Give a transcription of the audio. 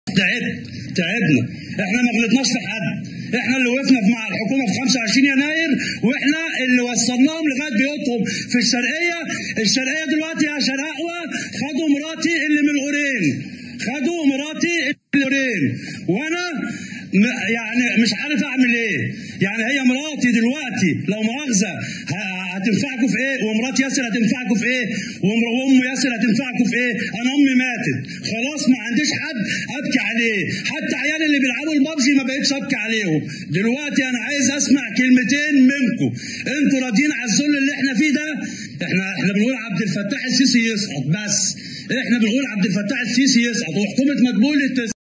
تعبنا. احنا ما غلطناش في حد، احنا اللي وقفنا مع الحكومه في 25 يناير، واحنا اللي وصلناهم لغايه بيوتهم في الشرقيه. الشرقيه دلوقتي يا شرقاوه خدوا مراتي اللي من القرين، خدوا مراتي اللي من القرين، وانا يعني مش عارف اعمل ايه. يعني هي مراتي دلوقتي لو مؤاخذه هتنفعكم في ايه؟ ومرات ياسر هتنفعكم في ايه؟ وام ياسر هتنفعكم في ايه؟ انا امي ماتت خلاص، ما عنديش حد ابكي عليه، حتى عيالي اللي بيلعبوا البابجي ما بقتش ابكي عليهم. دلوقتي انا عايز اسمع كلمتين منكم، انتوا راضيين على الذل اللي احنا فيه ده؟ احنا بنقول عبد الفتاح السيسي يسقط، بس احنا بنقول عبد الفتاح السيسي يسقط، وحكومه مدبولي